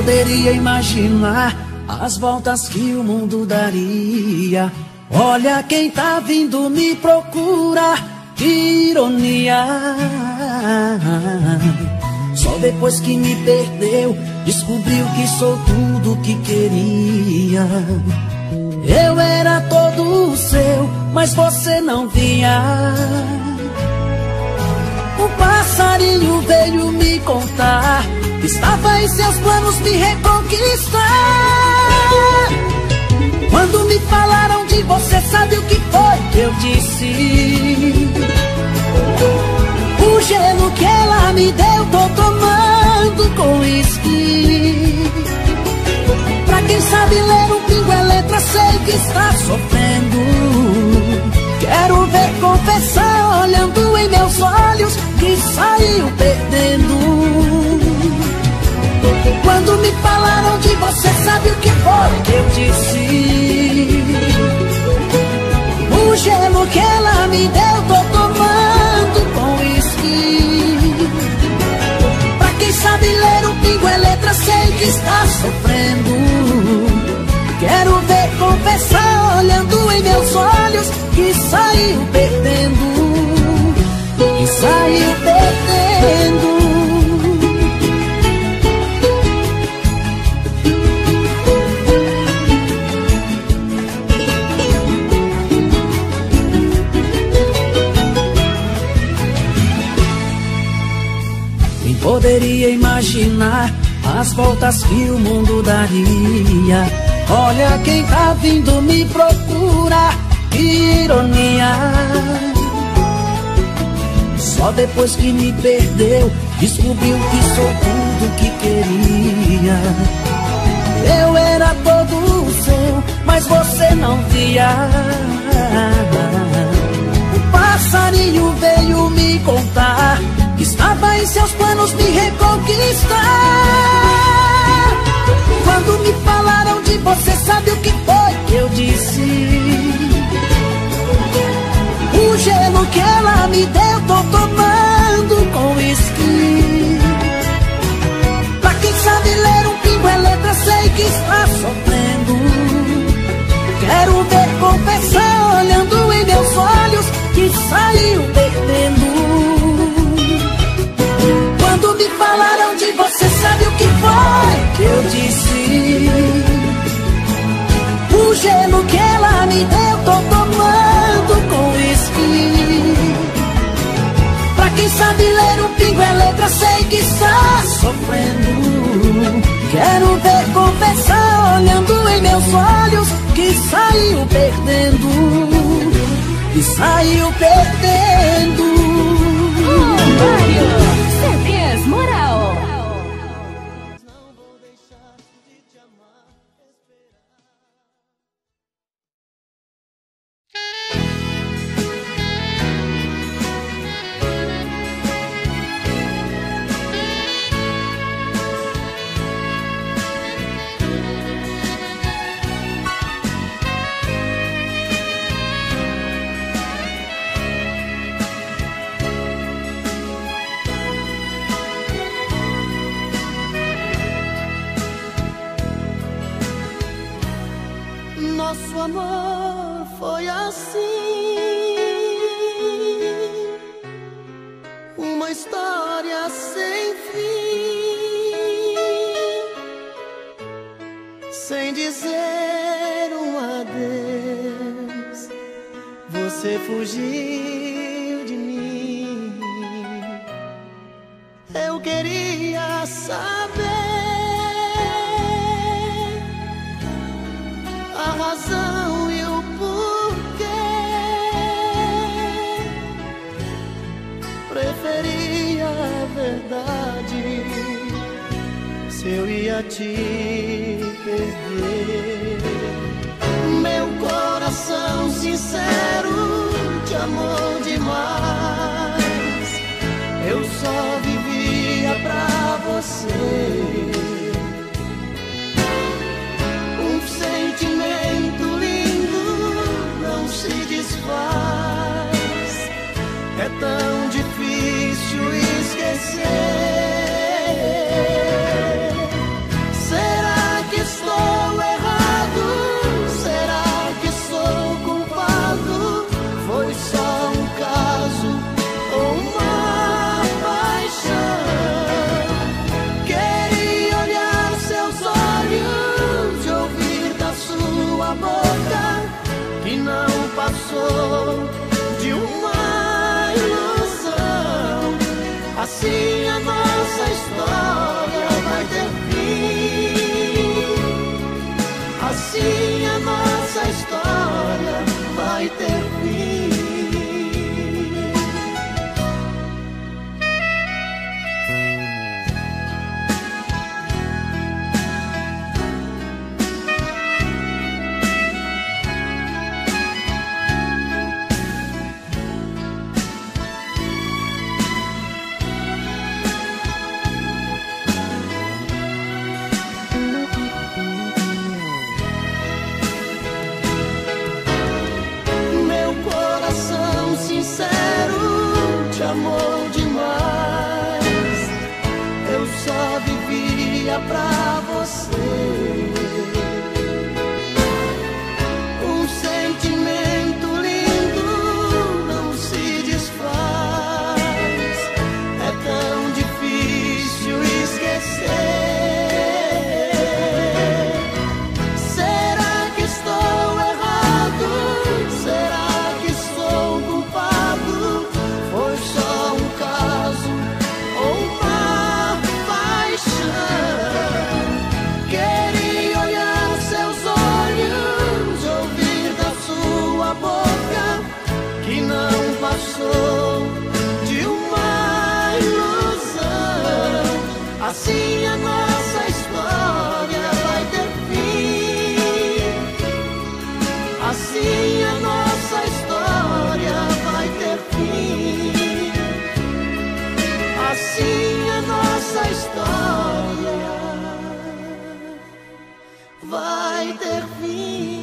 poderia imaginar as voltas que o mundo daria. Olha quem tá vindo me procurar, que ironia. Só depois que me perdeu, descobriu que sou tudo que queria. Eu era todo seu, mas você não via. Um passarinho veio me contar que estava em seus planos me reconquistar. Quando me falaram de você, sabe o que foi que eu disse? O gelo que ela me deu, tô tomando com uísque. Pra quem sabe ler um pingo é letra, sei que está sofrendo. Quero ver confessar, olhando em meus olhos, que saiu perdendo. Quando me falaram de você, sabe o que foi que eu disse? O gelo que ela me deu, tô tomando com uísque. Pra quem sabe ler um pingo é letra, sei que está sofrendo. Quero ver confessar, olhando em meus olhos, que saiu perdendo. Que saiu perdendo. Quem poderia imaginar as voltas que o mundo daria? Olha quem tá vindo me procurar, que ironia. Só depois que me perdeu, descobriu que sou tudo que queria. Eu era todo seu, mas você não via. Um passarinho veio me contar que estava em seus planos me reconquistar. Quando me falaram de você, sabe o que foi que eu disse? O gelo que ela me deu, tô tomando com uísque. Pra quem sabe ler um pingo é letra, sei que está sofrendo. Quero ver confessar, olhando em meus olhos, que saiu perdendo. Quando me falaram de você, sabe o que foi que eu disse? O gelo que ela me deu, tô tomando com uísque. Pra quem sabe ler um pingo é letra, sei que está sofrendo. Quero ver confessar, olhando em meus olhos, que saiu perdendo. Que saiu perdendo. CDs Moral. Nosso amor foi assim, uma história sem fim, sem dizer um adeus, você fugiu de mim. Eu queria saber a razão e o porquê. Preferia a verdade se eu ia te perder. Meu coração sincero te amou demais. Eu só vivia pra você. Sentimento lindo não se desfaz. É tão difícil esquecer. amou demais. Eu só vivia pra você. Um sentimento lindo não se desfaz. É tão difícil esquecer. Será que estou errado? Será que sou culpado? Foi só um caso ou uma paixão? Queria olhar seus olhos, ouvir da sua boca que não passou de uma ilusão. Assim a nossa história vai ter fim. Assim a nossa história vai ter fim. Assim a nossa história vai ter fim.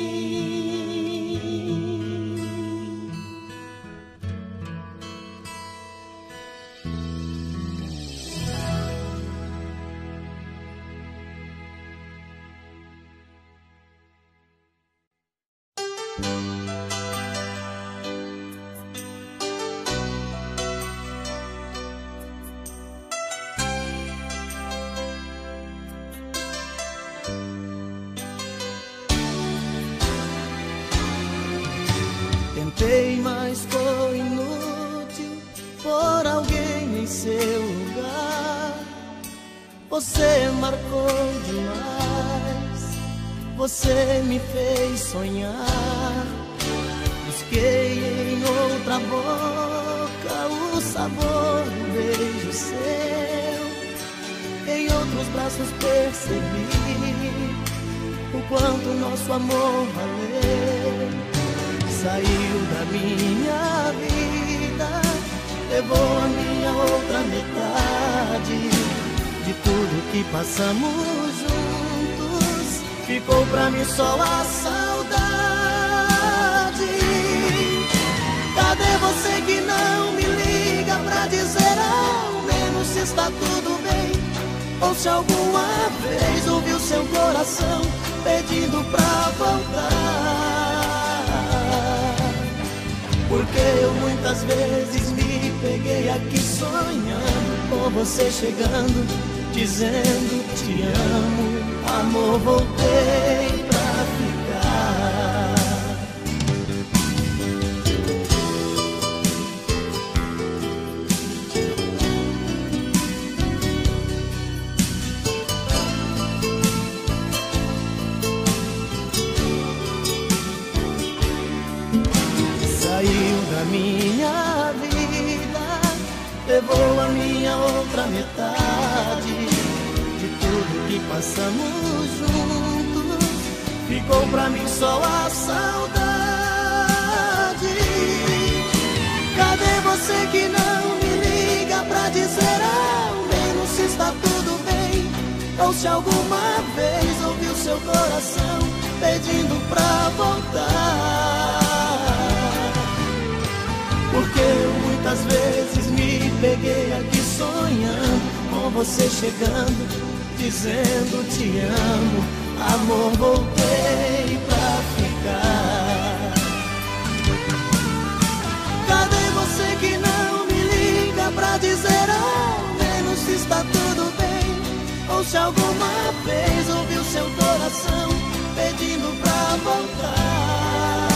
Tentei, mas foi inútil por alguém em seu lugar. Você marcou demais, você me fez sonhar. Busquei em outra boca o sabor do beijo seu. Em outros braços percebi o quanto nosso amor valeu. Saiu da minha vida, levou a minha outra metade. De tudo que passamos juntos, ficou pra mim só a saudade. Cadê você que não me liga pra dizer ao menos se está tudo bem? Ou se alguma vez ouviu seu coração pedindo pra voltar? Porque eu muitas vezes me peguei aqui sonhando com você chegando, dizendo te amo, amor, voltei pra ficar. Saiu da minha vida, levou a minha outra metade. De tudo que passamos juntos, ficou pra mim só a saudade. Cadê você que não me liga pra dizer ao menos se está tudo bem? Ou se alguma vez ouviu seu coração pedindo pra voltar? Porque eu muitas vezes me peguei aqui sonhando com você chegando, dizendo te amo, amor, voltei pra ficar. Cadê você que não me liga pra dizer ao menos se está tudo bem? Ou se alguma vez ouviu seu coração pedindo pra voltar?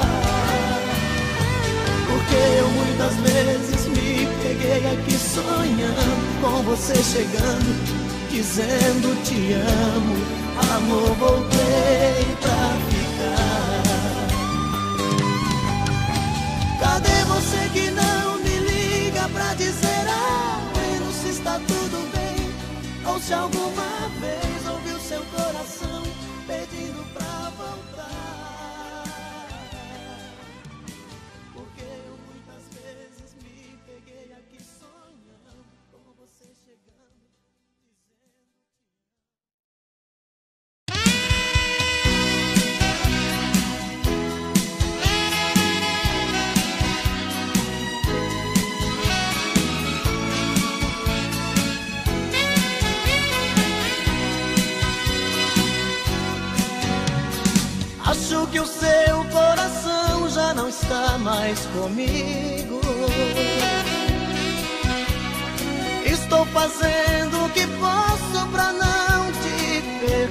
Porque eu muitas vezes me peguei aqui sonhando com você chegando, dizendo te amo, amor, voltei pra ficar. Cadê você que não me liga pra dizer ao menos se está tudo bem? Ou se alguma vez ouviu seu coração pedindo pra voltar? está mais comigo. Estou fazendo o que posso pra não te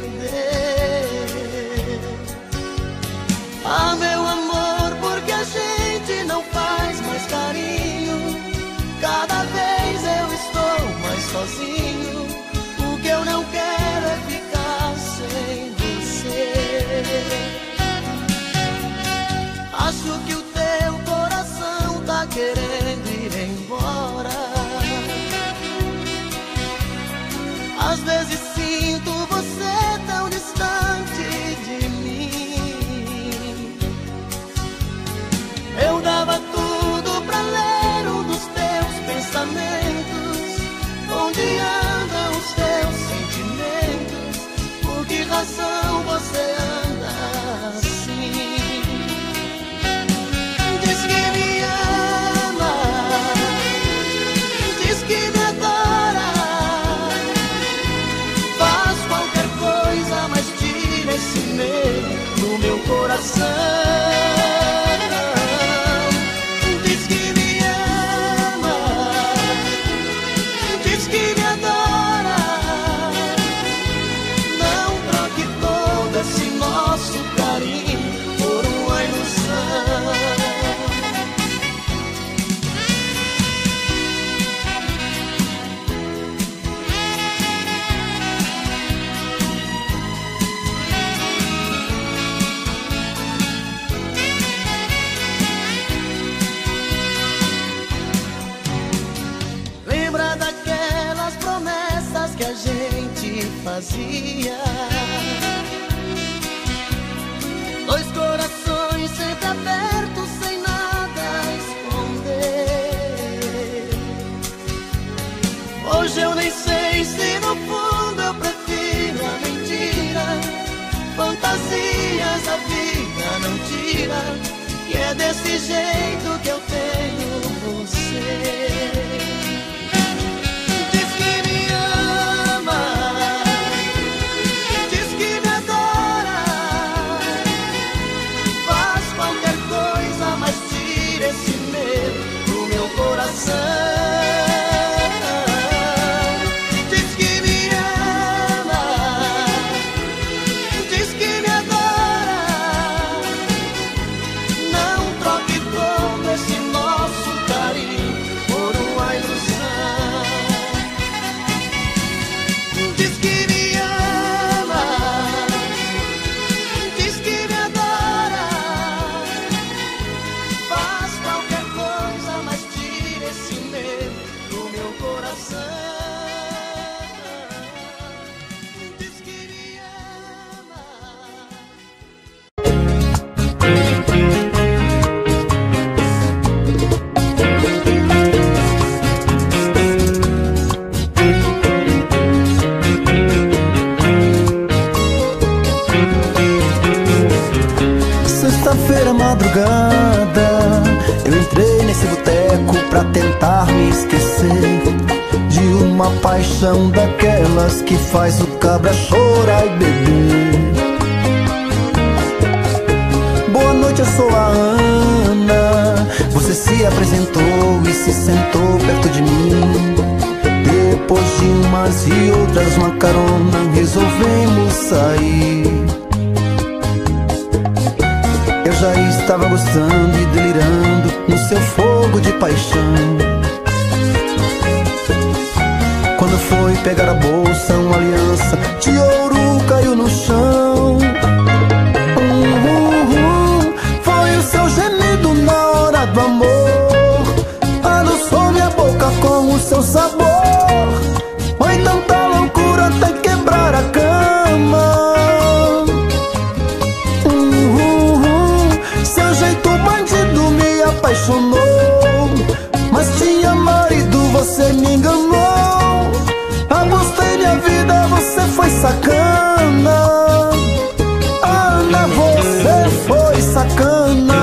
perder. Ah, meu amor, porque a gente não faz mais carinho. Cada vez eu estou mais sozinho. O que eu não quero é ficar sem você. Acho que o teu coração tá querendo ir embora. Às vezes sinto você tão distante de mim. Eu dava tudo pra ler um dos teus pensamentos. Onde andam os teus sentimentos? Por que razão você anda assim? Diz que me ama, diz que me adora. Faz qualquer coisa, mas tira esse medo do meu coração. Diz que me ama, diz que me adora. Não troque todo esse nosso carinho por uma ilusão. Lembra daquelas promessas que a gente fazia? Dois corações sempre abertos, sem nada a esconder. Hoje eu nem sei se no fundo eu prefiro a mentira. Fantasias a vida não tira, que é desse jeito que eu tenho você. Diz que me ama, diz que me adora. Faz qualquer coisa, mas tira esse medo do meu coração. Diz que me ama, diz que me adora. Não troque todo esse nosso carinho por uma ilusão. Diz que me ama, diz que me adora. Faz qualquer coisa, mas tira esse medo do meu coração. Diz que me ama. Sexta-feira, madrugada, eu entrei nesse boteco pra tentar me esquecer de uma paixão daquelas que faz o cabra chorar e beber. Boa noite, eu sou a Ana. Você se apresentou e se sentou perto de mim. Depois de umas e outras uma carona, resolvemos sair. Eu já estava gostando e delirando no seu fogo de paixão. Quando foi pegar a bolsa, uma aliança de ouro caiu no chão. Foi o seu gemido na hora do amor. Adoçou minha boca com o seu sabor. Foi tanta loucura até quebrar a cama. Seu jeito bandido me apaixonou. Mas tinha marido, você me enganou. Apostei minha vida, você foi sacana. Ana, você foi sacana.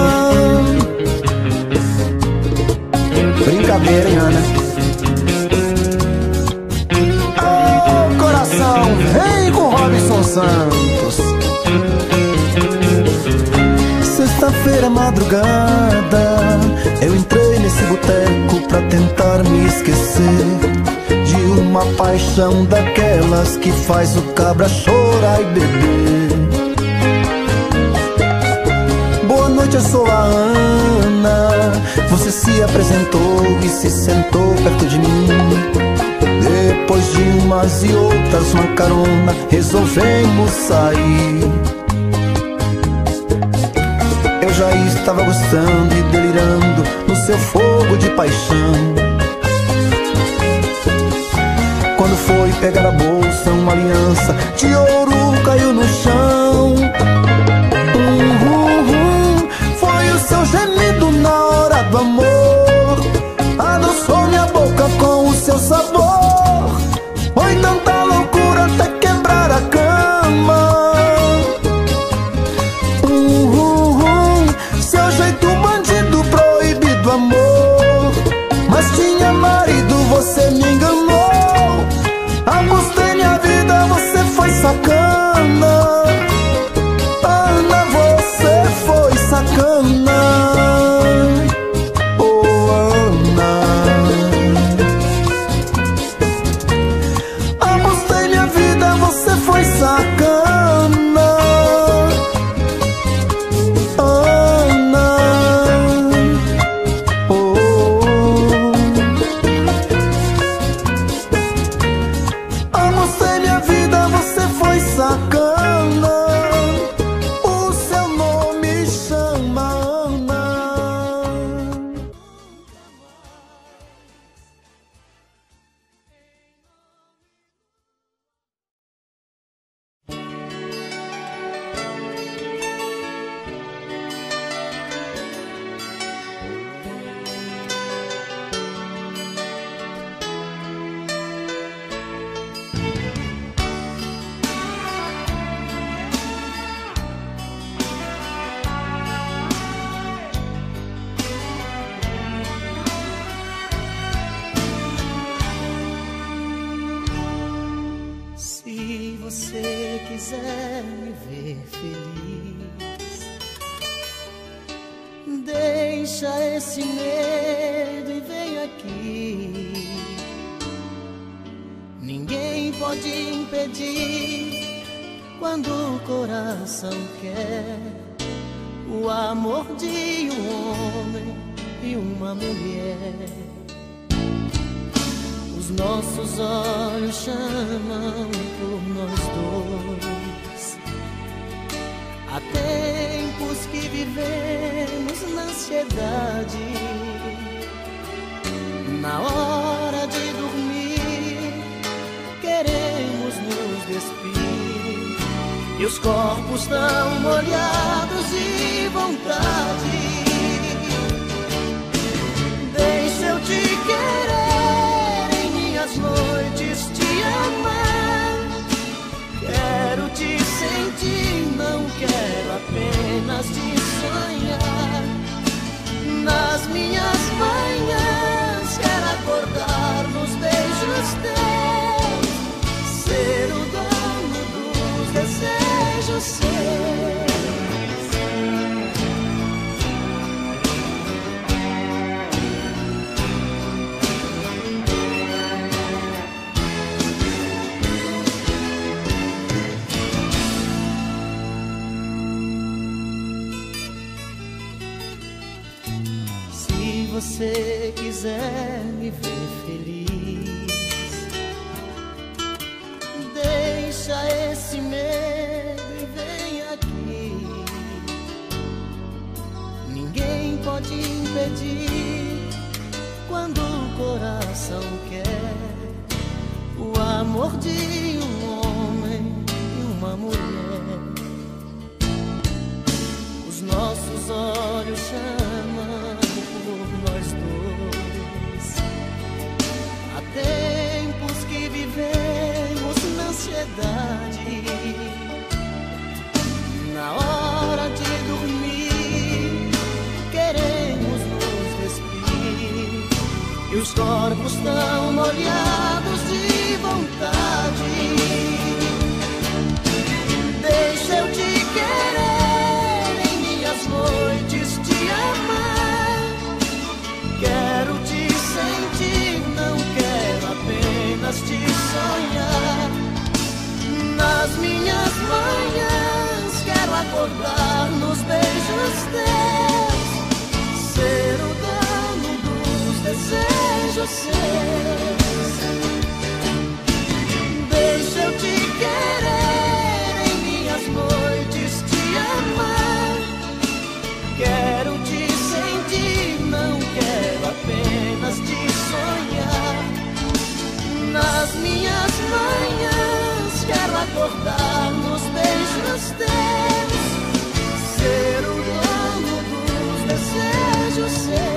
Brincadeira, hein, Ana? Oh, coração, vem com Robinson Santos. Sexta-feira, madrugada, esquecer de uma paixão daquelas que faz o cabra chorar e beber. Boa noite, eu sou a Ana. Você se apresentou e se sentou perto de mim. Depois de umas e outras, uma carona, resolvemos sair. Eu já estava gostando e delirando no seu fogo de paixão. Quando foi pegar a bolsa, uma aliança de ouro caiu no chão. Foi o seu gemido na hora do amor, adoçou minha boca com o seu sabor. Foi tanta loucura até quebrar a cama. Seu jeito bandido, proibido amor, mas tinha marido, você me enganou. Apostei minha vida, você foi sacana. Ana, você foi sacana. Oh, Ana. Apostei minha vida, você foi sacana. Ana. Oh. Apostei minha vida, você foi sacana. O seu nome chama Ana. Se você quiser me ver feliz, deixa esse medo e vem aqui. Ninguém pode impedir quando o coração quer o amor de um homem e uma mulher. Os nossos olhos chamam por nós dois. Há tempos que vivemos na ansiedade. Na hora de dormir, queremos nos despir. E os corpos tão molhados de vontade. Deixa eu te querer, noites te amar. Quero te sentir, não quero apenas te sonhar. Nas minhas manhãs quero acordar nos beijos teus, ser o dono dos desejos seus. Se você quiser me ver feliz, deixa esse medo e vem aqui. Ninguém pode impedir quando o coração quer o amor de um homem e uma mulher. Os nossos olhos chamam por nós dois. Há tempos que vivemos na ansiedade. Na hora de dormir, queremos nos despir. E os corpos tão molhados de vontade. Deixa eu te querer, em minhas noites te amar. Quero te sentir, não vocês. Deixa eu te querer em minhas noites, te amar. Quero te sentir, não quero apenas te sonhar. Nas minhas manhãs quero acordar nos beijos teus, ser o dono dos desejos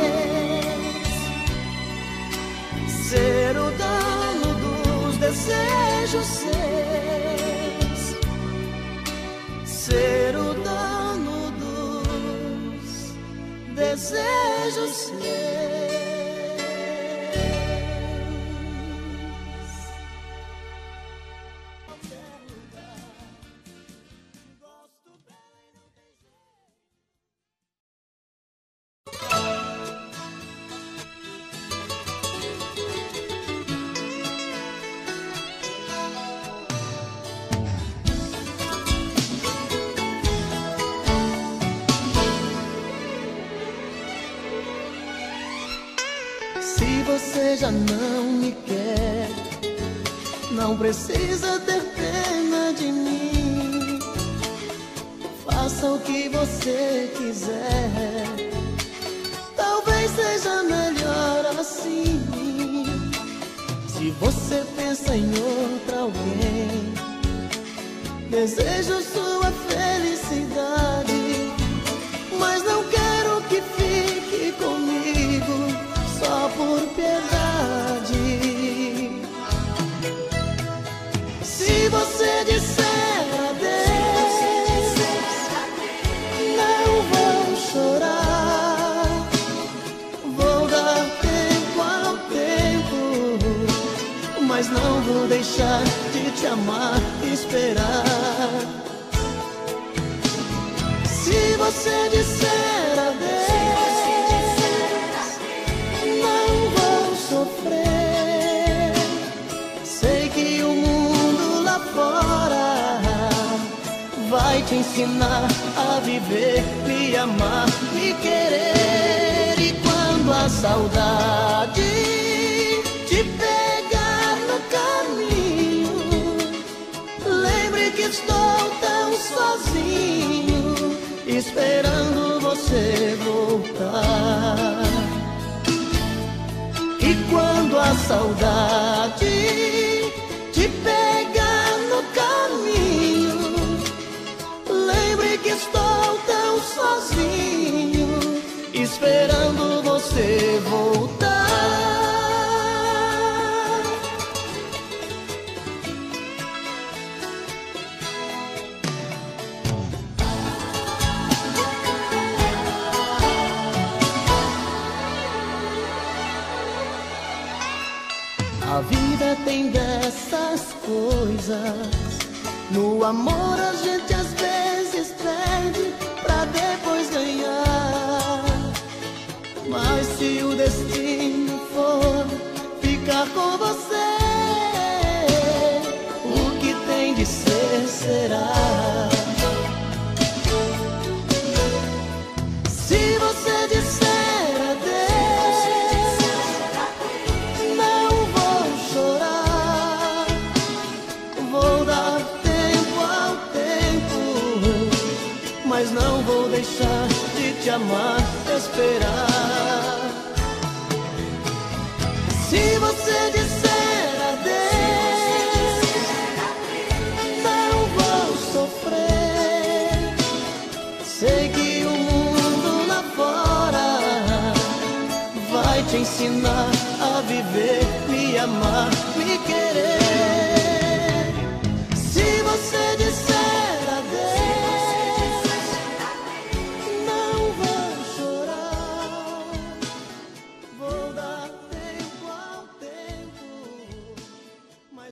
seus, ser o dono dos desejos seus, ser o dono dos desejos seus. Se você já não me quer, não precisa ter pena de mim. Faça o que você quiser, talvez seja melhor assim. Se você pensa em outra alguém, desejo sua felicidade, mas não quero que fique comigo só por piedade. Se você disser adeus, não vou chorar, vou dar tempo ao tempo, mas não vou deixar de te amar e esperar. Se você disser adeus, sofrer, sei que o mundo lá fora vai te ensinar a viver, me amar, me querer. E quando a saudade te pegar no caminho, lembre que estou tão sozinho, esperando você voltar. E quando a saudade te pegar no caminho, lembre que estou tão sozinho, esperando você voltar. A vida tem dessas coisas, no amor a gente às vezes perde pra depois ganhar. Mas se o destino for ficar com você, o que tem de ser será. Se você disser adeus, não vou chorar, vou dar tempo ao tempo, mas não vou deixar de te amar, esperar. Se você disser adeus, não vou sofrer, sei que o mundo lá fora vai te ensinar a viver, me amar, me querer. Se você disser